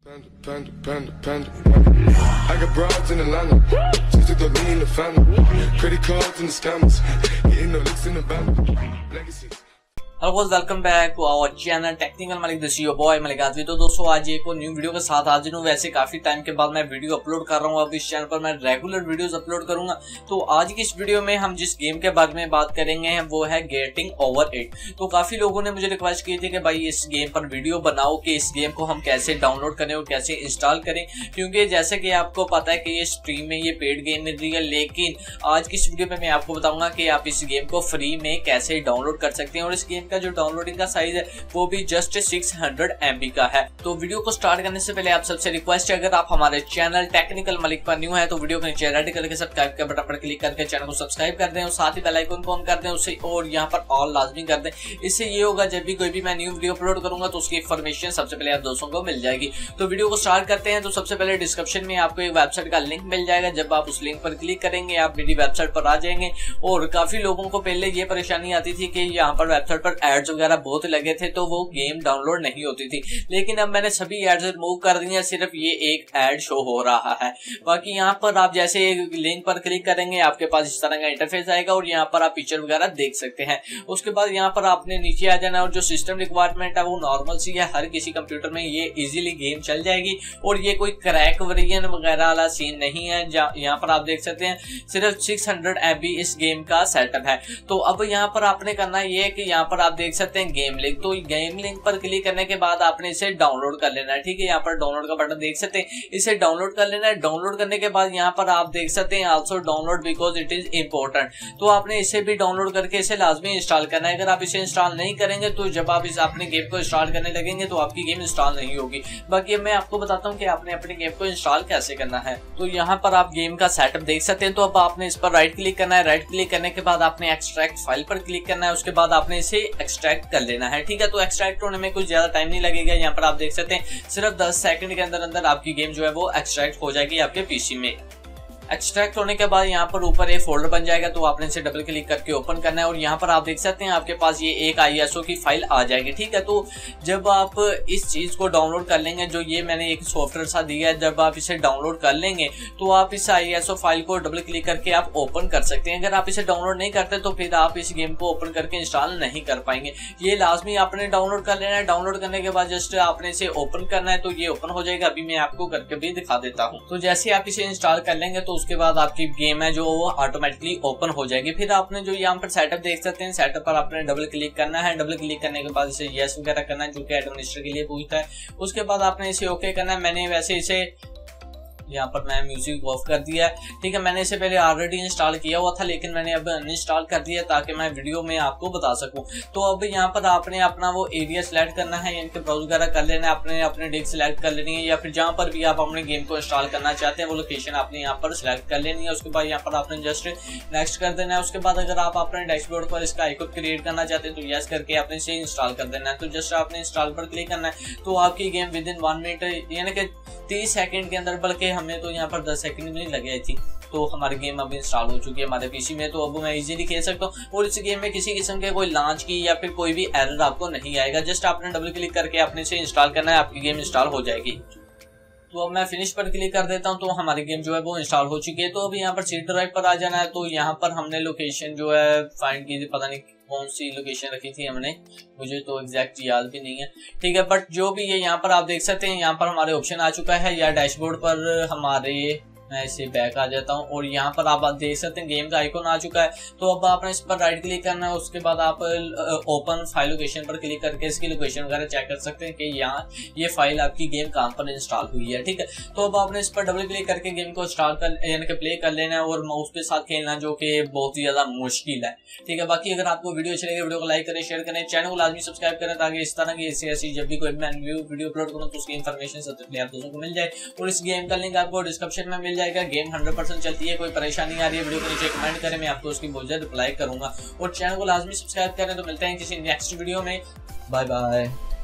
I got broads in Atlanta, just took the lean in the family, credit cards and the scammers, hitting the licks in the band, legacies. Hello welcome back to our channel technical Malik, this your boy Malik. तो दोस्तों आज एक और new video के साथ हाजिर हूँ। वैसे काफी टाइम के बाद मैं वीडियो अपलोड कर रहा हूँ। अब इस चैनल पर मैं रेगुलर वीडियोस अपलोड करूंगा। तो आज की इस वीडियो में हम जिस गेम के बारे में बात करेंगे वो है गेटिंग ओवर 8। तो काफी लोगों ने मुझे रिक्वेस्ट की थी कि भाई इस गेम पर वीडियो बनाओ कि इस गेम को हम कैसे डाउनलोड करें और कैसे इंस्टॉल करें, क्योंकि जैसे कि आपको पता है कि ये स्ट्रीम में ये पेड गेम मिल रही है। लेकिन आज की इस वीडियो में मैं आपको बताऊंगा कि आप इस गेम को फ्री में कैसे डाउनलोड कर सकते हैं और इस गेम का जो डाउनलोडिंग साइज है वो भी जस्ट 600 MB का है। तो वीडियो को स्टार्ट करने से पहले आप सबसे रिक्वेस्ट है, अगर आप हमारे चैनल टेक्निकल मलिक पर न्यू है तो वीडियो को नीचे रेड कलर के सब्सक्राइब के बटन पर क्लिक करके चैनल को सब्सक्राइब कर दें और साथ ही बेल आइकन को ऑन कर दें उसे, और यहाँ पर ऑल लाजमी कर दें। इससे ये होगा जब भी कोई भी मैं न्यू वीडियो अपलोड करूंगा तो उसकी इन्फॉर्मेशन सबसे पहले आप दोस्तों को मिल जाएगी। तो वीडियो को स्टार्ट करते हैं। तो सबसे पहले डिस्क्रिप्शन में आपको एक वेबसाइट का लिंक मिल जाएगा। जब आप उस लिंक पर क्लिक करेंगे आप मेरी वेबसाइट पर आ जाएंगे। और काफी लोगों को पहले ये परेशानी आती थी कि यहाँ पर वेबसाइट पर एड्स वगैरह बहुत लगे थे तो वो गेम डाउनलोड नहीं होती थी, लेकिन अब मैंने सभी एड्स रिमूव कर दी है, सिर्फ ये एक ऐड शो हो रहा है। बाकी यहाँ पर आप जैसे लिंक पर क्लिक करेंगे आपके पास इस तरह का इंटरफेस आएगा और यहाँ पर आप पिक्चर वगैरह देख सकते हैं। उसके बाद यहाँ पर आपने नीचे आ जाना और जो सिस्टम रिक्वायरमेंट है वो नॉर्मल सी है, हर किसी कंप्यूटर में ये इजीली गेम चल जाएगी और ये कोई क्रैक वेरिएंट वगैरह वाला सीन नहीं है। यहाँ पर आप देख सकते हैं सिर्फ 600 MB इस गेम का सेटअप है। तो अब यहाँ पर आपने करना ये है कि यहाँ पर आप देख सकते हैं गेम लिंक। तो गेम लिंक पर क्लिक करने के बाद आपने इसे डाउनलोड कर लेना है। ठीक है, यहाँ पर डाउनलोड का बटन देख सकते हैं, इसे डाउनलोड कर लेना है। डाउनलोड करने के बाद यहाँ पर आप देख सकते हैं also download because it is important. तो आपने इसे भी डाउनलोड करके इसे लाजमी इंस्टॉल करना है। अगर आप इसे इंस्टॉल नहीं करेंगे तो जब आप इस अपने गेम को इंस्टॉल करने लगेंगे तो आपकी गेम इंस्टॉल नहीं होगी। बाकी मैं आपको बताता हूँ कि आपने अपनी गेम को इंस्टॉल कैसे करना है। तो यहाँ पर आप गेम का सेटअप देख सकते हैं। तो अब आपने इस पर राइट क्लिक करना है। राइट क्लिक करने के बाद आपने एक्सट्रैक्ट फाइल पर क्लिक करना है। उसके बाद आपने इसे एक्सट्रैक्ट कर लेना है। ठीक है, तो एक्सट्रैक्ट होने में कुछ ज्यादा टाइम नहीं लगेगा। यहाँ पर आप देख सकते हैं सिर्फ 10 सेकंड के अंदर अंदर आपकी गेम जो है वो एक्सट्रैक्ट हो जाएगी आपके पीसी में। एक्सट्रैक्ट होने के बाद यहाँ पर ऊपर एक फोल्डर बन जाएगा, तो आपने इसे डबल क्लिक करके ओपन करना है और यहाँ पर आप देख सकते हैं आपके पास ये एक ISO की फाइल आ जाएगी। ठीक है, तो जब आप इस चीज को डाउनलोड कर लेंगे, जो ये मैंने एक सॉफ्टवेयर सा दिया है, जब आप इसे डाउनलोड कर लेंगे तो आप इस ISO फाइल को डबल क्लिक करके आप ओपन कर सकते हैं। अगर आप इसे डाउनलोड नहीं करते तो फिर आप इस गेम को ओपन करके इंस्टॉल नहीं कर पाएंगे। ये लाजमी आपने डाउनलोड कर लेना है। डाउनलोड करने के बाद जस्ट आपने इसे ओपन करना है तो ये ओपन हो जाएगा। अभी मैं आपको करके भी दिखा देता हूँ। तो जैसे आप इसे इंस्टॉल कर लेंगे तो उसके बाद आपकी गेम है जो वो ऑटोमेटिकली ओपन हो जाएगी। फिर आपने जो यहाँ पर सेटअप देख सकते हैं, सेटअप पर आपने डबल क्लिक करना है। डबल क्लिक करने के बाद इसे यस वगैरह करना है जो कि एडमिनिस्ट्रेटर के लिए पूछता है। उसके बाद आपने इसे ओके करना है। मैंने वैसे इसे यहाँ पर मैं म्यूजिक ऑफ कर दिया है। ठीक है, मैंने इसे पहले ऑलरेडी इंस्टॉल किया हुआ था लेकिन मैंने अब अनइंस्टॉल कर दिया ताकि मैं वीडियो में आपको बता सकूं। तो अब यहाँ पर आपने अपना वो एरिया सिलेक्ट करना है, इनके ब्राउज वगैरह कर लेना है, आपने अपने डिस्क सिलेक्ट कर लेनी है या फिर जहाँ पर भी आप अपने गेम को इंस्टॉल करना चाहते हैं वो लोकेशन आपने यहाँ पर सिलेक्ट कर लेनी है। उसके बाद यहाँ पर आपने जस्ट नेक्स्ट कर देना है। उसके बाद अगर आप अपने डैशबोर्ड पर इसका आइकन क्रिएट करना चाहते हैं तो यस करके आपने इसे इंस्टॉल कर देना है। तो जस्ट आपने इंस्टॉल पर क्लिक करना है तो आपकी गेम विद इन 1 मिनट यानी कि 30 सेकंड के अंदर, बल्कि हमें तो यहाँ पर 10 सेकंड नहीं लगे थी, तो हमारी गेम अब इंस्टॉल हो चुकी है हमारे पीसी में। तो अब मैं इजीली खेल सकता हूँ और इस गेम में किसी किस्म के कोई लॉन्च की या फिर कोई भी एरर आपको नहीं आएगा। जस्ट आपने डबल क्लिक करके अपने से इंस्टॉल करना है, आपकी गेम इंस्टॉल हो जाएगी। तो अब मैं फिनिश पर क्लिक कर देता हूं तो हमारी गेम जो है वो इंस्टॉल हो चुकी है। तो अब यहाँ पर सी ड्राइव पर आ जाना है। तो यहाँ पर हमने लोकेशन जो है फाइंड की थी, पता नहीं कौन सी लोकेशन रखी थी हमने, मुझे तो एग्जैक्ट याद भी नहीं है। ठीक है, बट जो भी है यहाँ पर आप देख सकते हैं यहाँ पर हमारे ऑप्शन आ चुका है या डैशबोर्ड पर हमारे, मैं इसे बैक आ जाता हूँ और यहाँ पर आप देख सकते हैं गेम का आइकॉन आ चुका है। तो अब आपने इस पर राइट क्लिक करना है। उसके बाद आप ओपन फाइल लोकेशन पर क्लिक करके इसकी लोकेशन वगैरह चेक कर सकते हैं कि यहाँ ये फाइल आपकी गेम कहाँ पर इंस्टॉल हुई है। ठीक है, तो अब आपने इस पर डबल क्लिक करके गेम को इंस्टॉल कर यानी कि प्ले कर लेना है और माउस के साथ खेलना, जो कि बहुत ही ज्यादा मुश्किल है। ठीक है, बाकी अगर आपको वीडियो अच्छी लगे वीडियो को लाइक करें, शेयर करें, चैनल को लाजमी सब्सक्राइब करें ताकि इस तरह की ऐसी जब भी कोई मैं वीडियो अपलोड करूँ तो उसकी इन्फॉर्मेशन सबसे पहले आप दोस्तों को मिल जाए। और इस गेम का लिंक आपको डिस्क्रिप्शन में मिल जाएगा। गेम 100% चलती है, कोई परेशानी आ रही है वीडियो को नीचे कमेंट करें, मैं आपको उसकी बहुत जल्द रिप्लाई करूंगा। और चैनल को लाजमी सब्सक्राइब करें। तो मिलते हैं किसी नेक्स्ट वीडियो में, बाय बाय।